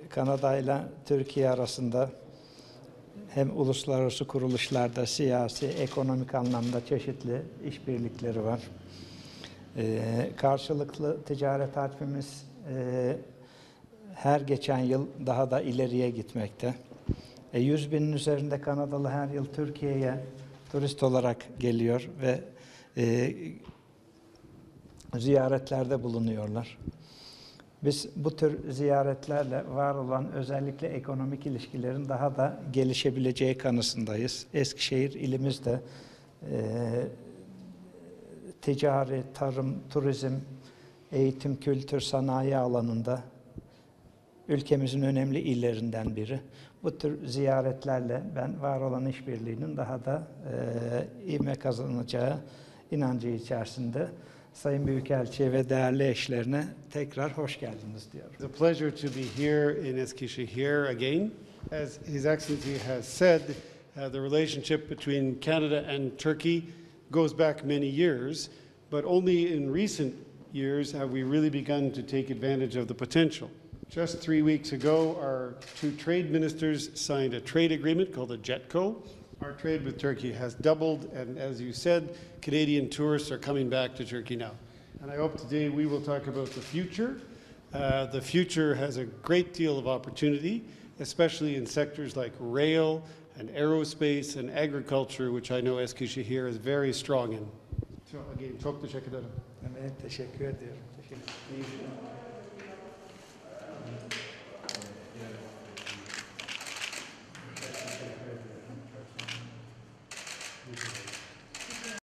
Kanada ile Türkiye arasında hem uluslararası kuruluşlarda siyasi, ekonomik anlamda çeşitli işbirlikleri var. Karşılıklı ticaret hacmimiz her geçen yıl daha da ileriye gitmekte. 100 binin üzerinde Kanadalı her yıl Türkiye'ye turist olarak geliyor ve ziyaretlerde bulunuyorlar. Biz bu tür ziyaretlerle var olan özellikle ekonomik ilişkilerin daha da gelişebileceği kanısındayız. Eskişehir ilimizde ticari, tarım, turizm, eğitim, kültür, sanayi alanında ülkemizin önemli illerinden biri. Bu tür ziyaretlerle ben var olan işbirliğinin daha da ivme kazanacağı inancı içerisinde Sayın Büyükelçi ve değerli eşlerine tekrar hoş geldiniz diyorum. It's a pleasure to be here in Eskişehir again. As His Excellency has said, the relationship between Canada and Turkey goes back many years, but only in recent years have we really begun to take advantage of the potential. Just 3 weeks ago, our two trade ministers signed a trade agreement called the JETCO. Our trade with Turkey has doubled, and as you said, Canadian tourists are coming back to Turkey now. And I hope today we will talk about the future. The future has a great deal of opportunity, especially in sectors like rail and aerospace and agriculture, which I know Eskişehir is very strong in. So again, çok teşekkür ederim. Evet, teşekkür ediyorum. Teşekkür ederim.